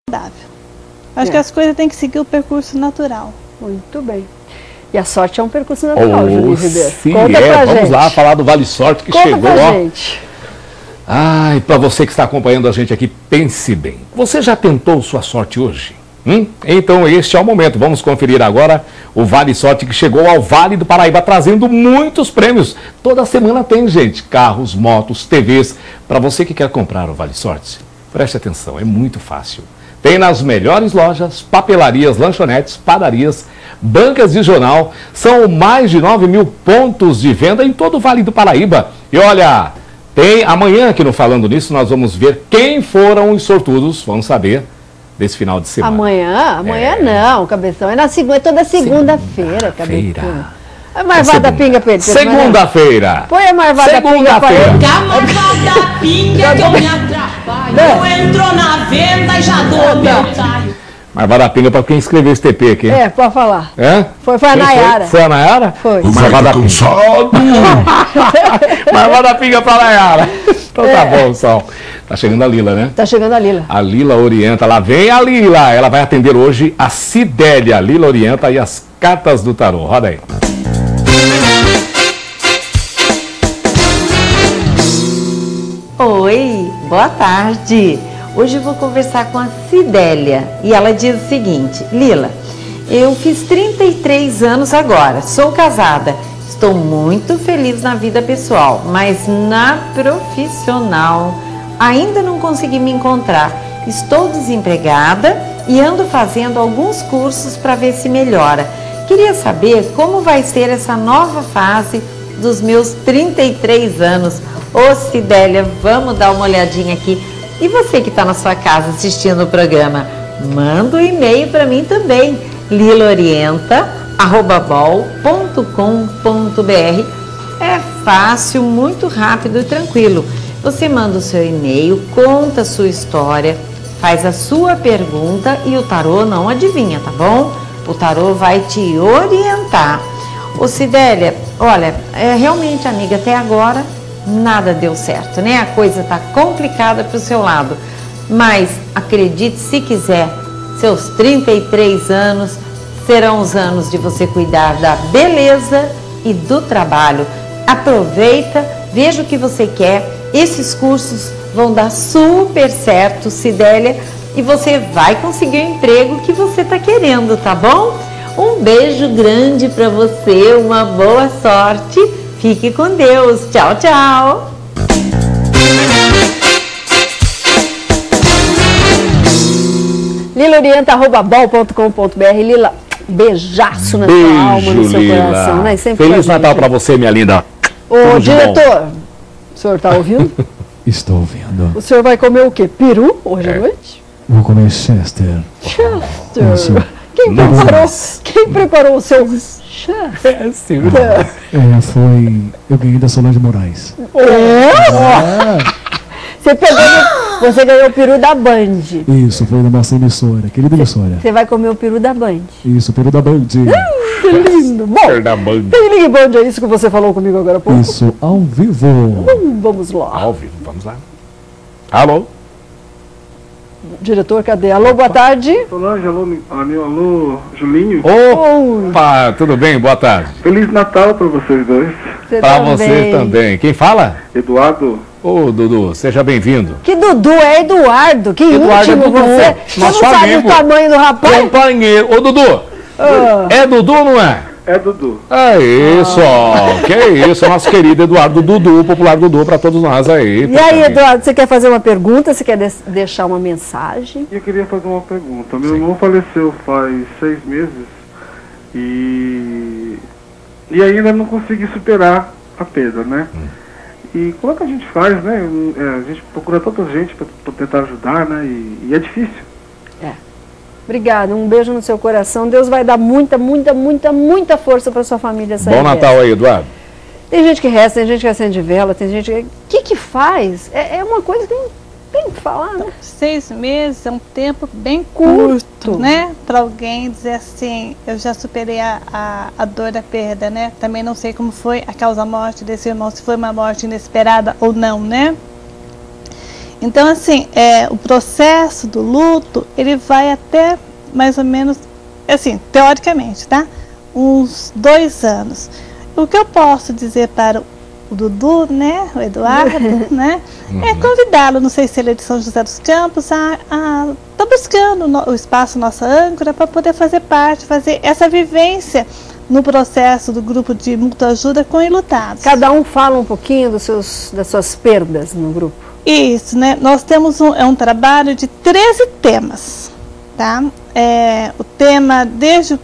Acho que as coisas têm que seguir o percurso natural. Muito bem. E a sorte é um percurso natural, Julinho Ribeiro. Sim, vamos lá falar do Vale Sorte que chegou. Pra gente. Ai, para você que está acompanhando a gente aqui, pense bem. Você já tentou sua sorte hoje? Então este é o momento. Vamos conferir agora o Vale Sorte que chegou ao Vale do Paraíba, trazendo muitos prêmios. Toda semana tem, gente, carros, motos, TVs. Para você que quer comprar o Vale Sorte, preste atenção, é muito fácil. Tem nas melhores lojas, papelarias, lanchonetes, padarias, bancas de jornal. São mais de 9.000 pontos de venda em todo o Vale do Paraíba. E olha, tem amanhã aqui no Falando Nisso, nós vamos ver quem foram os sortudos, vamos saber, desse final de semana. Amanhã não, Cabeção. É toda segunda-feira, Cabeção. A marvada pinga, Pedro. Segunda-feira. Põe a marvada pinga para ele. A marvada pinga que eu me atrapalho. Eu entro na venda e já dou meu taio. Marvada pinga para quem escreveu esse TP aqui. Pode falar. Foi a Nayara. Foi a Nayara? Foi. Marvada pinga. Marvada pinga para a Nayara. Então tá bom, Sol. Tá chegando a Lila, né? Tá chegando a Lila. A Lila orienta. Lá vem a Lila. Ela vai atender hoje a Cidélia. A Lila orienta e as cartas do tarô. Roda aí. Oi, boa tarde. Hoje eu vou conversar com a Cidélia e ela diz o seguinte: Lila, eu fiz 33 anos agora, sou casada, estou muito feliz na vida pessoal, mas na profissional ainda não consegui me encontrar. Estou desempregada e ando fazendo alguns cursos para ver se melhora. Queria saber como vai ser essa nova fase dos meus 33 anos. Ô Cidélia, vamos dar uma olhadinha aqui. E você que está na sua casa assistindo o programa, manda um e-mail para mim também, lilaorienta@bol.com.br. É fácil, muito rápido e tranquilo. Você manda o seu e-mail, conta a sua história, faz a sua pergunta e o tarô não adivinha, tá bom? O tarô vai te orientar. Ô Cidélia, olha, realmente, amiga, até agora nada deu certo, né? A coisa tá complicada pro seu lado. Mas acredite se quiser, seus 33 anos serão os anos de você cuidar da beleza e do trabalho. Aproveita, veja o que você quer. Esses cursos vão dar super certo, Cidélia, e você vai conseguir o emprego que você tá querendo, tá bom? Um beijo grande para você, uma boa sorte. Fique com Deus. Tchau, tchau. lilaorienta@bol.com.br. Lila, beijaço na sua alma, no seu coração, né? Feliz Natal para você, minha linda. Ô, diretor, o senhor tá ouvindo? Estou ouvindo. O senhor vai comer o quê? Peru hoje à noite? Vou comer Chester. Chester. Quem preparou o seu Chester? Eu ganhei da Solange Moraes. Você ganhou o peru da Band. Isso, foi da nossa emissora, querida emissora. Você vai comer o peru da Band. Isso, o peru da Band. Que lindo. Bom, tem Ligue Band, é isso que você falou comigo agora há pouco? Isso, ao vivo. Vamos lá. Ao vivo, vamos lá. Alô? Diretor, cadê? Alô, boa tarde. Solange, alô, Julinho. Opa, tudo bem? Boa tarde. Feliz Natal para vocês dois. Para você também. Quem fala? Eduardo. Ô, Dudu, seja bem-vindo. Que Dudu? É Eduardo. Que Eduardo íntimo é Dudu. você. Você não sabe o tamanho do rapaz? Companheiro. Ô, Dudu. É Dudu ou não é? É Dudu. É isso, que isso, nosso querido Eduardo Dudu, popular Dudu para todos nós aí. E aí, Eduardo, você quer fazer uma pergunta? Você quer deixar uma mensagem? Eu queria fazer uma pergunta. Meu irmão faleceu faz 6 meses e ainda não consegui superar a perda, né? E como é que a gente faz, né? A gente procura tanta gente para tentar ajudar, né? E é difícil. Obrigada, um beijo no seu coração. Deus vai dar muita força para sua família sair. Bom Natal aí, Eduardo. Tem gente que reza, tem gente que acende vela, tem gente que... O que faz? É uma coisa que não tem que falar, né? 6 meses é um tempo bem curto, né? Para alguém dizer assim, eu já superei a dor da perda, né? Também não sei como foi a causa-morte desse irmão, se foi uma morte inesperada ou não, né? Então, assim, o processo do luto, ele vai até mais ou menos, assim, teoricamente, tá? Uns 2 anos. O que eu posso dizer para o Dudu, né, o Eduardo, né, é convidá-lo, não sei se ele é de São José dos Campos, tá buscando o espaço Nossa Âncora para poder fazer parte, fazer essa vivência no processo do grupo de mútua ajuda com enlutados. Cada um fala um pouquinho das suas perdas no grupo. Isso, né? Nós temos um trabalho de 13 temas, tá? O tema desde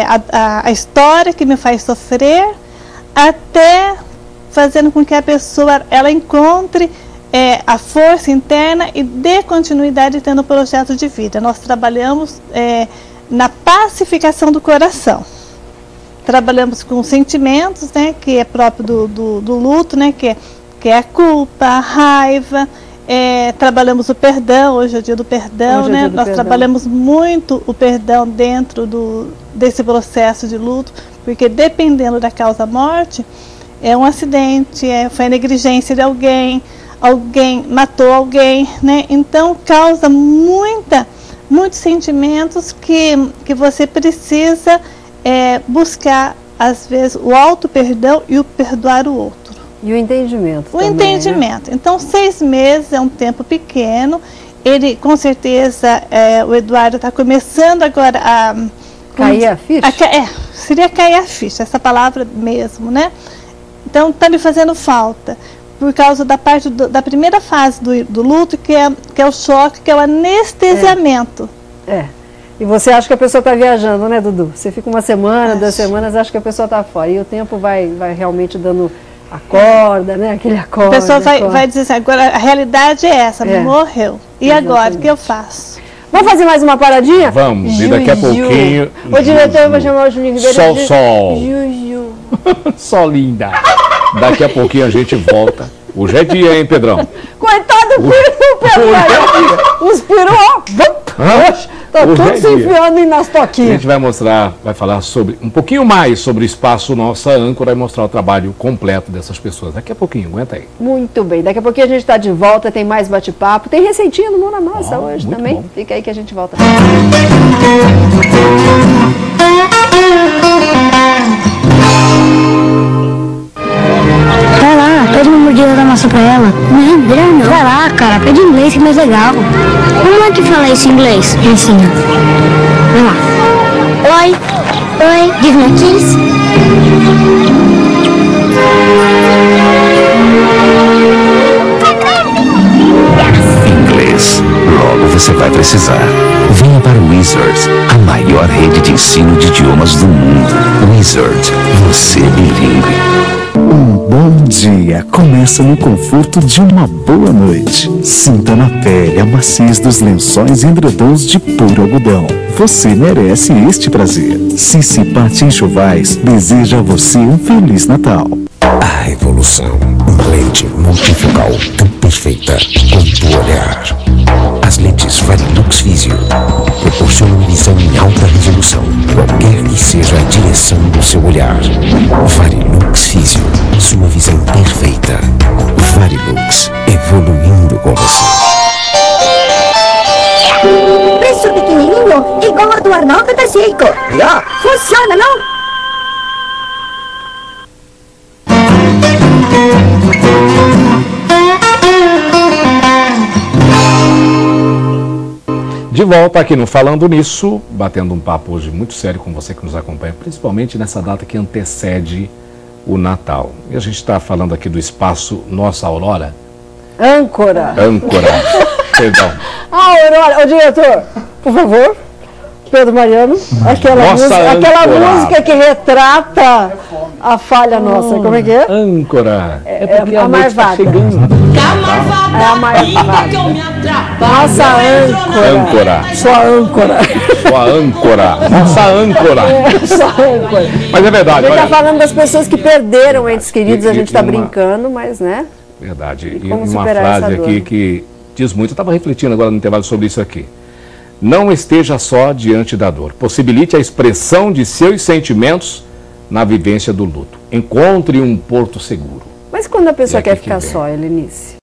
a história que me faz sofrer, até fazendo com que a pessoa ela encontre a força interna e dê continuidade tendo um projeto de vida. Nós trabalhamos na pacificação do coração. Trabalhamos com sentimentos, né, que é próprio do luto, né, que é a culpa, a raiva. Trabalhamos o perdão, hoje é o dia do perdão, né? Nós trabalhamos muito o perdão dentro desse processo de luto, porque dependendo da causa-morte, é um acidente, foi a negligência de alguém matou alguém, né? Então causa muitos sentimentos que você precisa buscar, às vezes, o auto-perdão e o perdoar o outro. E o entendimento também, entendimento. Né? Então, 6 meses é um tempo pequeno. Ele, com certeza, o Eduardo está começando agora a... Cair a ficha? Seria cair a ficha, essa palavra mesmo, né? Então, está lhe fazendo falta, por causa da parte da primeira fase do luto, que é o choque, que é o anestesiamento. E você acha que a pessoa está viajando, né, Dudu? Você fica 1 semana, 2 semanas, acha que a pessoa está fora. E o tempo vai realmente dando acorda, né? Aquele acorda. A pessoa vai dizer assim, agora a realidade é essa, morreu. E agora, o que eu faço? Vamos fazer mais uma paradinha? Vamos, e daqui a pouquinho... O diretor vai chamar o Juninho Ribeiro de... Juju. Só linda. Daqui a pouquinho a gente volta. Hoje é dia, hein, Pedrão? Coitado do peru, os peru, tá tudo se enfiando nas toquinhas. A gente vai falar um pouquinho mais sobre o espaço Nossa Âncora e mostrar o trabalho completo dessas pessoas. Daqui a pouquinho, aguenta aí. Muito bem, daqui a pouquinho a gente está de volta, tem mais bate-papo, tem receitinha no Mão na Massa hoje também. Bom. Fica aí que a gente volta. Vai lá, pede uma mordida da maçã pra ela. Não, vira não. Vai lá, cara, pede inglês que é mais legal. Como é que fala isso em inglês? Me ensina. Vai lá. Oi, give me a kiss. Inglês. Logo você vai precisar. Venha para o Wizard, a maior rede de ensino de idiomas do mundo. Wizard, você bilíngue. Um bom dia começa no conforto de uma boa noite. Sinta na pele a maciez dos lençóis e edredons de puro algodão. Você merece este prazer. Cici Patti Enxovais deseja a você um Feliz Natal. A revolução, uma lente multifocal tão perfeita quanto o olhar. As lentes Varilux Visio proporcionam visão em alta resolução, qualquer que seja a direção do seu olhar. Varilux Visio, sua visão perfeita. Varilux, evoluindo com você. Preço pequenininho, igual a do Arnaldo da Zico. Funciona, não? De volta aqui no Falando Nisso, batendo um papo hoje muito sério com você que nos acompanha, principalmente nessa data que antecede o Natal. E a gente está falando aqui do espaço Nossa Aurora. Âncora. Perdão. Aurora, ô diretor, por favor. Pedro Mariano, aquela música que retrata a falha nossa. Como é que é? Âncora. Porque a Marvada. Tá chegando. É a Marvada. Nossa âncora. Sua âncora. Nossa âncora. Sua âncora. Mas é verdade. A gente está falando das pessoas que perderam entes queridos, a gente está brincando, mas, né? Verdade. E uma frase aqui que diz muito. Eu estava refletindo agora no intervalo sobre isso aqui. Não esteja só diante da dor. Possibilite a expressão de seus sentimentos na vivência do luto. Encontre um porto seguro. Mas quando a pessoa quer ficar só, Helenice?